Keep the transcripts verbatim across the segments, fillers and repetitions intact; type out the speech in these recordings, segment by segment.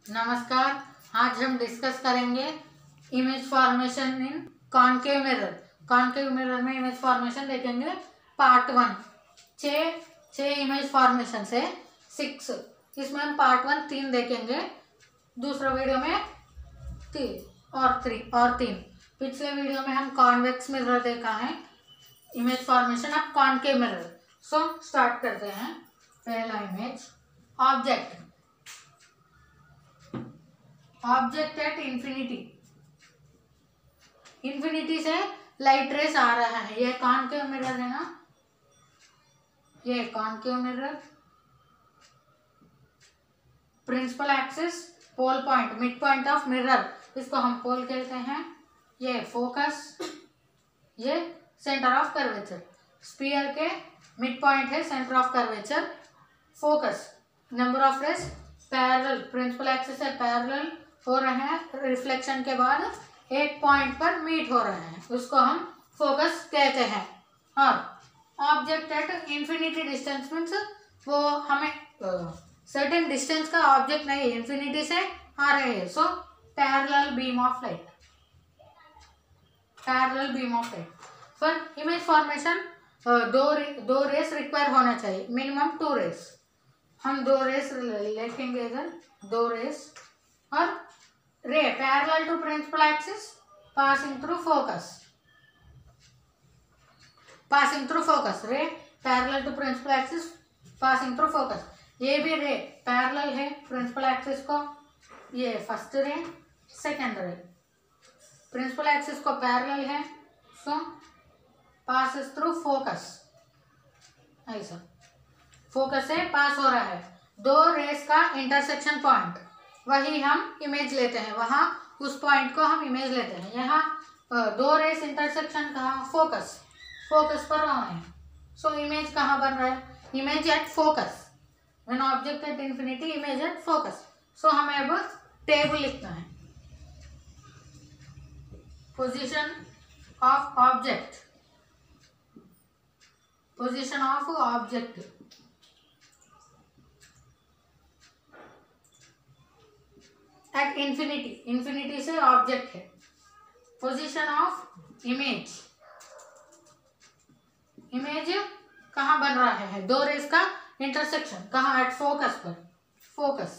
नमस्कार। आज हम डिस्कस करेंगे image formation in concave mirror. Concave mirror में इमेज फॉर्मेशन देखेंगे पार्ट वन। छः छः इमेज फॉर्मेशन से सिक्स, इसमें हम पार्ट वन तीन देखेंगे, दूसरा वीडियो में तीन और थ्री और तीन। पिछले वीडियो में हम कॉन्वेक्स मिरर देखा है, image formation of concave mirror. So start करते हैं। पहला image object object at infinity. Infinity से लाइट रेस आ रहा है, ये कॉनकेव मिरर है ना, ये concave mirror. Principal axis pole point, mid point of mirror, इसको हम पोल कहते हैं। ये फोकस, ये सेंटर ऑफ कर्वेचर। स्फीयर के मिड पॉइंट है, centre of curvature. Focus, number of rays parallel, principal axis से पैरेलल हो रहे हैं, रिफ्लेक्शन के बाद एक पॉइंट पर मीट हो रहे हैं, उसको हम फोकस कहते हैं। और object at infinity distance means वो हमें सर्टेन uh, डिस्टेंस का ऑब्जेक्ट नहीं है, इंफिनिटी से आ रहे हैं। So parallel beam of light, parallel beam of light. For image formation दो दो रेस रिक्वायर होना चाहिए, मिनिमम टू रेस। हम दो रेस लिखेंगे इधर, दो रेस। और ray parallel to principal axis passing through focus, passing through focus. Ray parallel to principal axis passing through focus. ये भी रे पैरेलल है प्रिंसिपल एक्सिस को, ये फर्स्ट रे, सेकेंड रे प्रिंसिपल एक्सिस को पैरेलल है। सो पासेस थ्रू फोकस, ऐसा focus से पास हो रहा है। दो रेस का इंटरसेक्शन पॉइंट, वही हम इमेज लेते हैं, वहाँ उस पॉइंट को हम इमेज लेते हैं। यहाँ दो रेस इंटरसेक्शन कहाँ, फोकस, फोकस पर वहाँ है। सो इमेज कहाँ बन रहा है, image at focus. When object at infinity, image at focus. So हमें अब टेबल लिखना है। Position of object, position of object at infinity, infinity से ऑब्जेक्ट है। पोजीशन ऑफ इमेज, इमेज कहाँ बन रहा है, दो रेस का इंटरसेक्शन कहाँ, एट फोकस पर, फोकस।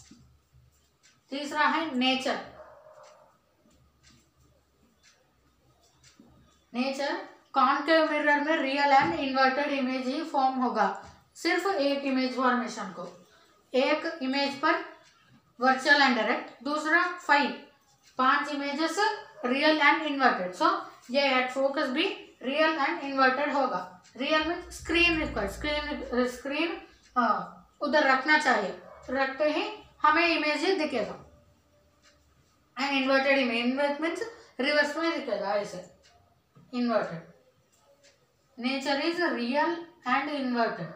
तीसरा है नेचर, नेचर कॉनकेव मिरर में रियल एंड इन्वर्टेड इमेज ही फॉर्म होगा, सिर्फ एक इमेज फॉर्मेशन को। एक इमेज पर वर्चुअल एंड डायरेक्ट, दूसरा फाइव, पांच images real and inverted. So ये एट फोकस भी रियल एंड इन्वर्टेड होगा। रियल में स्क्रीन रिक्वायर्ड, स्क्रीन स्क्रीन उधर रखना चाहिए, रखते ही हमें इमेज ही दिखेगा। And inverted image, invert means reverse में दिखेगा, ऐसे inverted. Nature is real and inverted.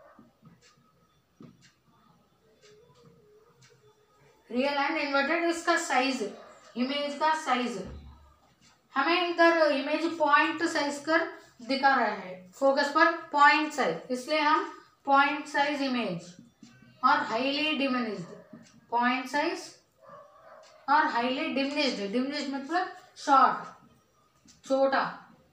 Real and inverted, इसका साइज, इमेज का साइज हमें इधर इमेज पॉइंट साइज कर दिखा रहा है, फोकस पर पॉइंट साइज, इसलिए हम पॉइंट साइज इमेज और हाईली डिमिनिश्ड, पॉइंट साइज और हाईली डिमिनिश्ड। डिमिनिश्ड मतलब शॉर्ट, छोटा।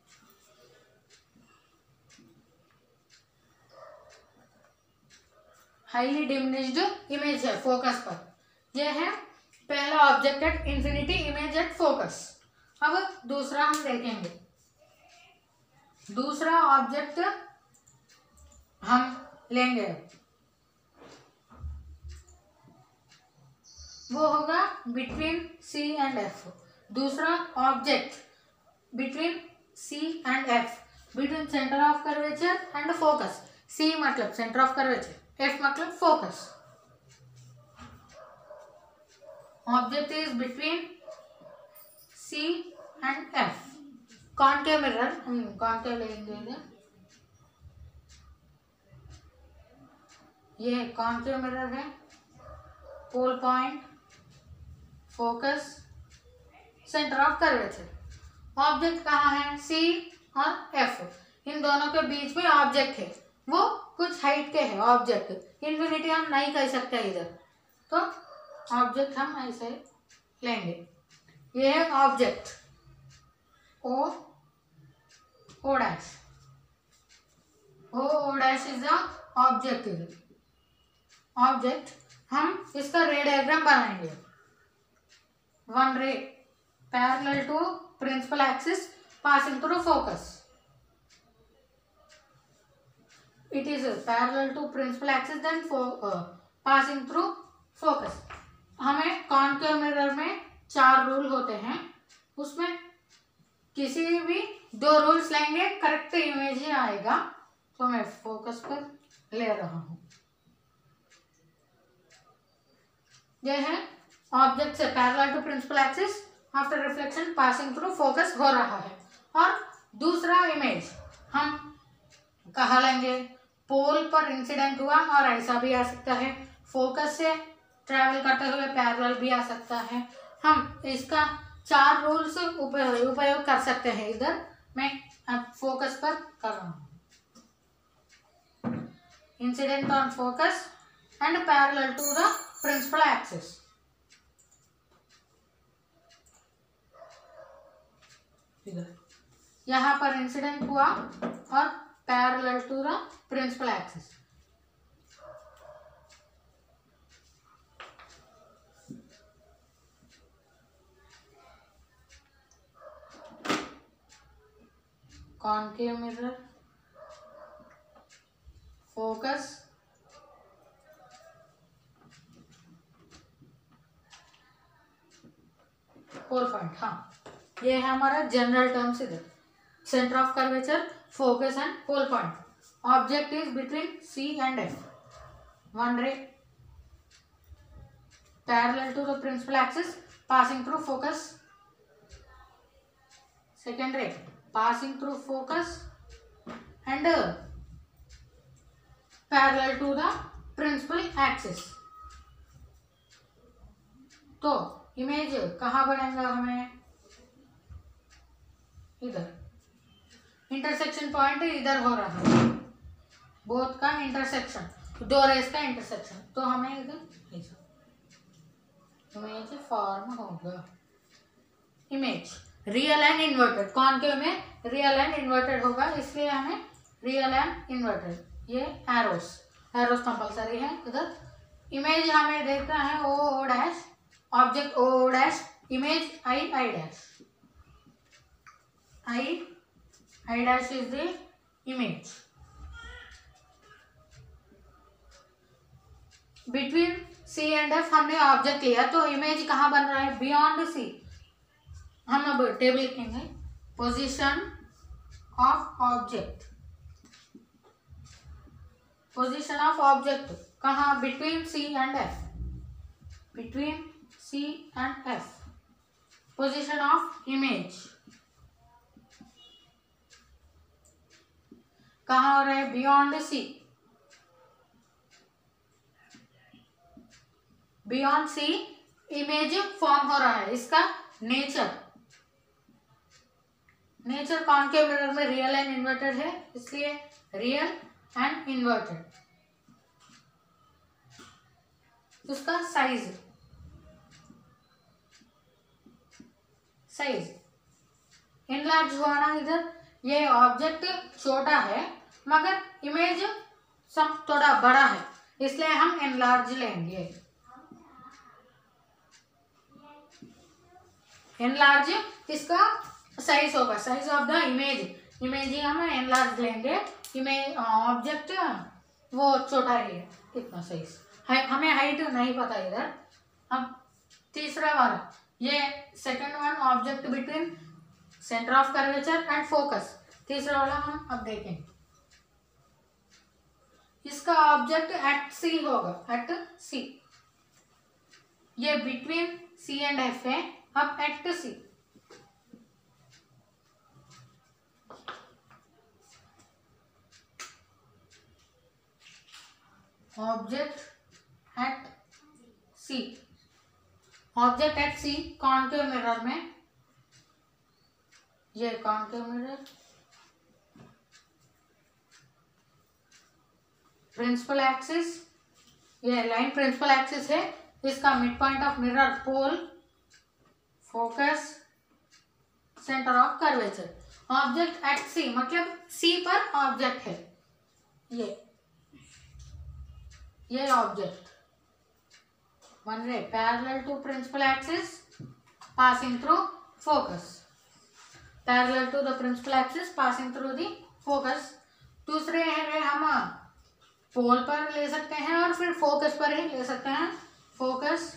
हाईली डिमिनिश्ड इमेज है फोकस पर। ये है पहला object at infinity, image at focus. अब दूसरा हम देखेंगे। दूसरा ऑब्जेक्ट हम लेंगे, वो होगा बिटवीन सी एंड एफ। दूसरा object between C and F, between centre of curvature and focus. C मतलब सेंटर ऑफ कर्वेचर, एफ मतलब focus. Object is between C and F. Concave mirror, हम कॉनकेव लेंगे। ये कॉनकेव मिरर है, pole point, focus, centre of curvature. Object कहाँ है, C और F, इन दोनों के बीच में ऑब्जेक्ट है, वो कुछ हाइट के है ऑब्जेक्ट। इंफिनिटी हम नहीं कह सकते इधर, तो ऑब्जेक्ट हम ऐसे लेंगे, ये है object O O dash, O O dash is the object. Is object, हम इसका रे डायग्राम बनाएंगे। One ray parallel to principal axis passing through focus, it is parallel to principal axis then fo, uh, passing through focus। हमें concave mirror में चार rule होते हैं, उसमें किसी भी दो रूल्स लेंगे करेक्ट इमेज ही आएगा। तो मैं फोकस पर ले रहा हूँ। यह है ऑब्जेक्ट से parallel to principal axis after reflection passing through focus हो रहा है। और दूसरा इमेज हम कहाँ लेंगे, पोल पर इंसिडेंट हुआ और ऐसा भी आ सकता है, फोकस से ट्रैवल करते हुए पैरेलल भी आ सकता है। हम इसका चार रूल्स उपयोग कर सकते हैं। इधर मैं अब फोकस पर कर रहा हूँ, incident on focus and parallel to the principal axis. इधर यहाँ पर इंसिडेंट हुआ और parallel to the principal axis. Concave mirror, focus, pole point. हाँ, ये है हमारा जनरल टर्म्स। इधर centre of curvature, focus and pole point. Object is between C and F. One ray parallel to the principal axis passing through focus. Second ray passing through focus and uh, parallel to the principal axis. तो image कहाँ बनेगा हमें, इधर intersection point इधर हो रहा है, both का इंटरसेक्शन, दो रेस का इंटरसेक्शन। तो हमें इधर इमेज फॉर्म होगा। Image real and inverted, concave में रियल एंड इन्वर्टेड होगा, इसलिए हमें रियल एंड इन्वर्टेड, ये एरोस एरोस कंपलसरी है। इधर इमेज हमें देखना है O O dash, object O O dash, image I I dash, I I dash is the image। Between C and F हमने ऑब्जेक्ट लिया, तो इमेज कहाँ बन रहा है, बियॉन्ड C। हम अब टेबल लिखेंगे, position of object, position of object कहाँ, between C and F, between C and F। Position of image कहाँ हो रहा है, beyond C, beyond C image form हो रहा है। इसका नेचर, नेचर कॉन्केव मिरर में रियल एंड इन्वर्टेड है, इसलिए रियल एंड इन्वर्टेड। उसका साइज, साइज इनलार्ज हुआ ना, इधर ये ऑब्जेक्ट छोटा है मगर इमेज सब थोड़ा बड़ा है, इसलिए हम एनलार्ज लेंगे। एनलार्ज इसका साइज होगा, size of the image, image ही हम एनलार्ज लेंगे। इमेज ऑब्जेक्ट वो छोटा ही है, कितना साइज है हमें हाइट नहीं पता इधर। अब तीसरा वाला, ये second one object between centre of curvature and focus, तीसरा वाला हम अब देखेंगे। इसका ऑब्जेक्ट एट सी होगा, एट सी, ये बिटवीन सी एंड एफ है, अब at C. Object at C, object at C concave mirror में, ये कॉन्केव मिरर, प्रिंसिपल एक्सिस, ये लाइन प्रिंसिपल एक्सिस है, इसका mid point of mirror, pole, focus, centre of curvature. Object at C मतलब C पर object है, ये ये object one ray parallel to principal axis passing through focus, parallel to the principal axis passing through the focus। दूसरे रे हम पोल पर ले सकते हैं और फिर फोकस पर ही ले सकते हैं। Focus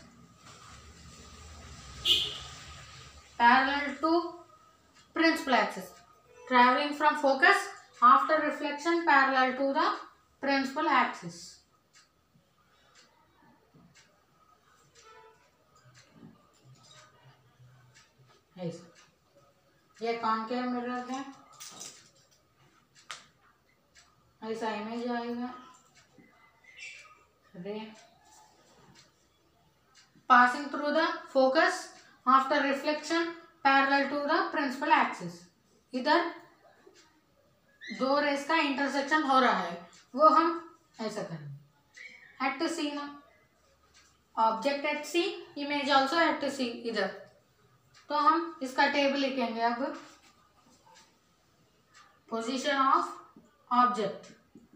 parallel to principal axis, traveling from focus after reflection parallel to the principal axis। ये कॉनकेव मिरर है, ऐसा इमेज आएगा। Ray passing through the focus after reflection parallel to the principal axis. इधर दो रेस का intersection हो रहा है, वो हम ऐसा करेंगे। एट सी ना, object at C, image also at C. इधर तो हम इसका टेबल लिखेंगे। अब पोजीशन ऑफ ऑब्जेक्ट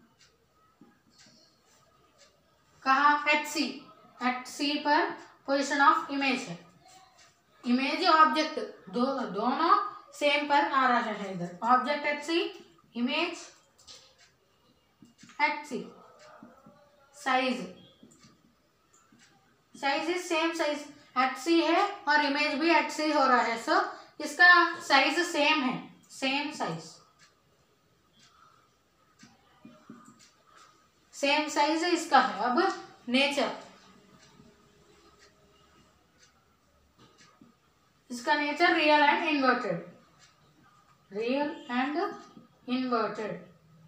कहा, एट सी, एट सी पर पोजीशन ऑफ इमेज है। इमेज ऑब्जेक्ट दो दोनों सेम पर आ रहा है। इधर object at C, image at C. Size, size is same size, at C है और इमेज भी एट सी हो रहा है, सो so, इसका साइज सेम है, सेम साइज, सेम साइज इसका है। अब नेचर, इसका nature real and inverted, real and inverted.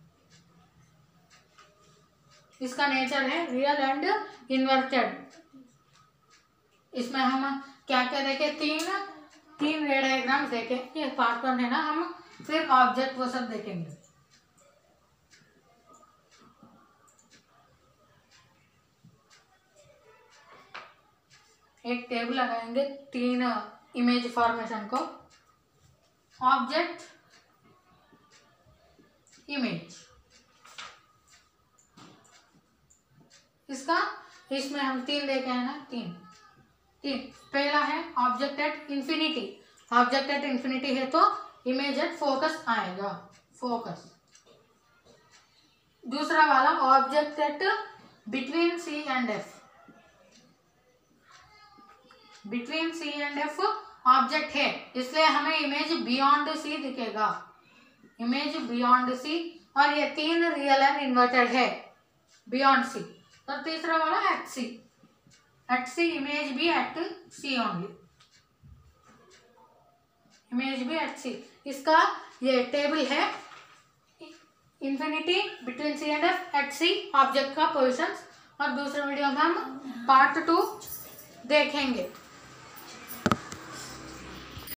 इसका नेचर है रियल एंड इन्वर्टेड। इसमें हम क्या क्या देखे, तीन तीन रे डायग्राम देखे। ये पार्ट वन है ना, हम फिर ऑब्जेक्ट वो सब देखेंगे। एक टेबल लगाएंगे तीन इमेज फॉर्मेशन को, ऑब्जेक्ट, इमेज। इसका इसमें हम तीन देखे हैं ना, तीन तीन पहला है object at infinity. Object at infinity है तो इमेज एट फोकस आएगा, फोकस। दूसरा वाला object at between C and F, between C and F object है, इसलिए हमें इमेज बियॉन्ड सी दिखेगा, इमेज बियॉन्ड सी। और ये तीन रियल एंड इन्वर्टेड है बियॉन्ड सी। और तीसरा वाला at C, at C image भी एट सी ओनली, इमेज भी एट सी। इसका ये टेबल है, infinity, between C and F, at C, object का पोजीशंस। और दूसरे वीडियो में हम पार्ट टू देखेंगे।